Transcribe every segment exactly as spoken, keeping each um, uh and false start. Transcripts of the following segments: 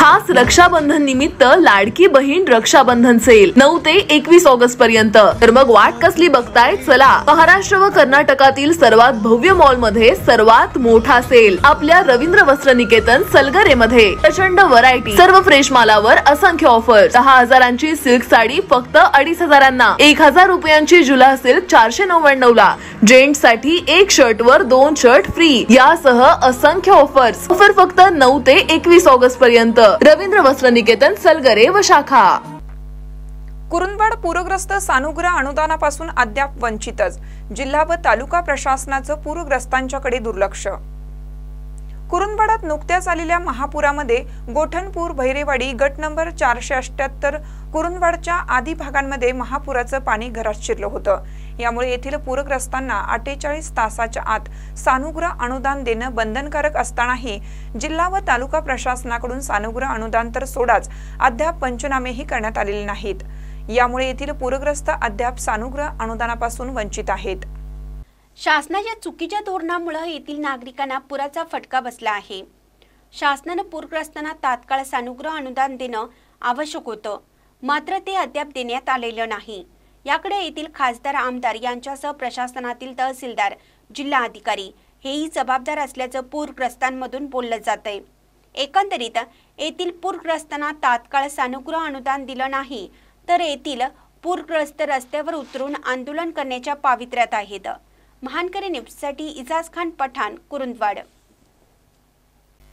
खास रक्षाबंधन निमित्त लाडकी बहीण रक्षाबंधन सेल नऊ ते एकवीस ऑगस्ट पर्यंत। तर मग वाट कसली बघताय, चला महाराष्ट्र व कर्नाटकातील सर्वात भव्य मॉल मध्ये सर्वात मोठा सेल आपल्या रवींद्र वस्त्र निकेतन सलगरे मध्ये। प्रचंड व्हरायटी, सर्व फ्रेश मालावर असंख्य ऑफर। दहा हजारांची सिल्क साडी फक्त अडीच हजारांना, एक हजार रुपयांची जुला सिल्क चारशे नव्याण्णव ला, जेंट्स साठी एक शर्ट वर दोन शर्ट फ्री यासह असंख्य ऑफर्स। ऑफर फक्त नऊ ते एकवीस ऑगस्ट पर्यंत। रवींद्र वस्त्र निकेतन सलगरे व शाखा। कुरुंदवाड पूरग्रस्त सानुग्रह अनुदानापासून अद्याप वंचितच, जिल्हा व तालुका प्रशासनाचं पूरग्रस्तांच्याकडे दुर्लक्ष। कुरुंदवाडात नुकत्याच आलेल्या महापुरामध्ये गोठणपूर भैरेवाडी गट नंबर चारशे अठ्ठ्याहत्तर कुरुंदवाडच्या आदी भागांमध्ये महापुराचं पाणी घरात शिरलं होतं। यामुळे येथील पूरग्रस्तांना अठ्ठेचाळीस तासाच्या आत सानुग्रह अनुदान देणं बंधनकारक असतानाही जिल्हा व तालुका प्रशासनाकडून सानुग्रह अनुदान तर सोडाच अद्याप पंचनामेही करण्यात आलेले नाहीत। यामुळे येथील पूरग्रस्त अद्याप सानुग्रह अनुदानापासून वंचित आहेत। शासनाच्या चुकीच्या धोरणामुळे येथील नागरिकांना पुराचा फटका बसला आहे। शासनाने पूरग्रस्तांना तात्काळ सानुग्रह अनुदान देणं आवश्यक होतं, मात्र ते अद्याप देण्यात आलेलं नाही। याकडे येथील खासदार आमदार यांच्यासह प्रशासनातील तहसीलदार जिल्हा अधिकारी हेही जबाबदार असल्याचं पूरग्रस्तांमधून बोललं जातंय। एकंदरीत येथील पूरग्रस्तांना तात्काळ सानुग्रह अनुदान दिलं नाही तर येथील पूरग्रस्त रस्त्यावर उतरून आंदोलन करण्याच्या पावित्र्यात आहेत। महानकरी न्यूजसाठी इजाज खान पठाण, कुरुंदवाड।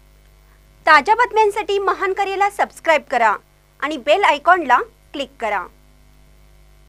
ताज्या बातम्यांसाठी महानकरीला सबस्क्राइब करा आणि बेल आयकॉनला क्लिक करा।